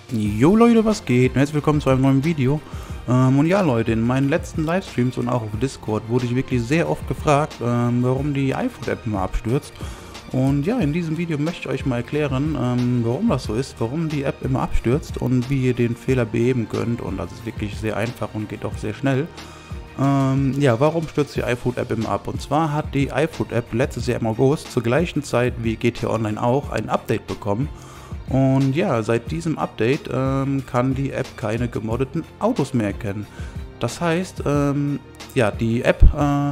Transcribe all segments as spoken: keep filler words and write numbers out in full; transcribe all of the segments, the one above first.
Jo Leute, was geht? Und herzlich willkommen zu einem neuen Video. Ähm, und ja Leute, in meinen letzten Livestreams und auch auf Discord wurde ich wirklich sehr oft gefragt, ähm, warum die iPhone-App immer abstürzt. Und ja, in diesem Video möchte ich euch mal erklären, ähm, warum das so ist, warum die App immer abstürzt und wie ihr den Fehler beheben könnt. Und das ist wirklich sehr einfach und geht auch sehr schnell. Ähm, ja, warum stürzt die iPhone-App immer ab? Und zwar hat die iPhone-App letztes Jahr im August zur gleichen Zeit wie G T A Online auch ein Update bekommen. Und ja, seit diesem Update ähm, kann die App keine gemoddeten Autos mehr erkennen. Das heißt, ähm, ja, die App, äh,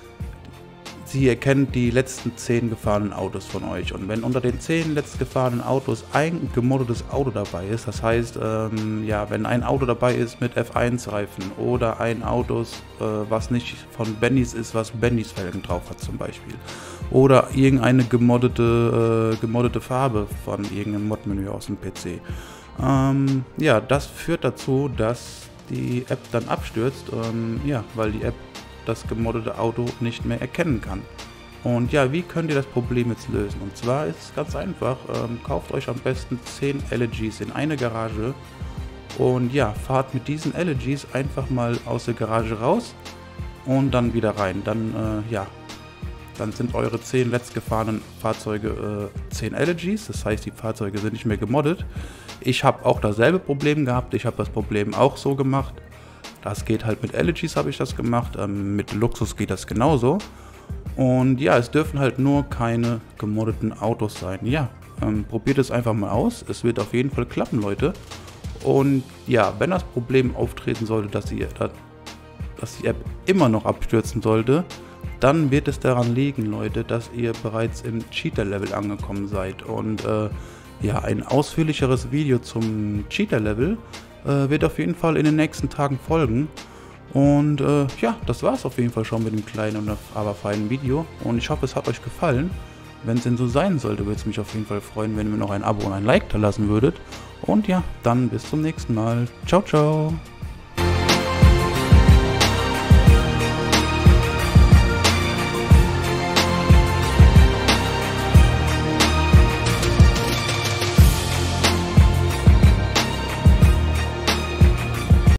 sie erkennt die letzten zehn gefahrenen Autos von euch. Und wenn unter den zehn letzten gefahrenen Autos ein gemoddetes Auto dabei ist, das heißt, ähm, ja, wenn ein Auto dabei ist mit F eins Reifen oder ein Auto, äh, was nicht von Bennys ist, was Bennys Felgen drauf hat zum Beispiel, oder irgendeine gemoddete, äh, gemoddete Farbe von irgendeinem Mod-Menü aus dem P C. Ähm, ja, das führt dazu, dass die App dann abstürzt, ähm, ja, weil die App das gemoddete Auto nicht mehr erkennen kann. Und ja, wie könnt ihr das Problem jetzt lösen? Und zwar ist es ganz einfach, ähm, kauft euch am besten zehn L E Gs in eine Garage und ja, fahrt mit diesen L E Gs einfach mal aus der Garage raus und dann wieder rein. Dann, äh, ja, dann sind eure zehn letztgefahrenen Fahrzeuge äh, zehn L E Gs, das heißt, die Fahrzeuge sind nicht mehr gemoddet. Ich habe auch dasselbe Problem gehabt, ich habe das Problem auch so gemacht. Das geht halt mit L E Gs, habe ich das gemacht, ähm, mit Luxus geht das genauso. Und ja, es dürfen halt nur keine gemoddeten Autos sein. Ja, ähm, probiert es einfach mal aus, es wird auf jeden Fall klappen, Leute. Und ja, wenn das Problem auftreten sollte, dass, ihr, dass die App immer noch abstürzen sollte, dann wird es daran liegen, Leute, dass ihr bereits im Cheater-Level angekommen seid. Und äh, ja, ein ausführlicheres Video zum Cheater-Level äh, wird auf jeden Fall in den nächsten Tagen folgen. Und äh, ja, das war es auf jeden Fall schon mit dem kleinen, aber feinen Video. Und ich hoffe, es hat euch gefallen. Wenn es denn so sein sollte, würde es mich auf jeden Fall freuen, wenn ihr mir noch ein Abo und ein Like da lassen würdet. Und ja, dann bis zum nächsten Mal. Ciao, ciao.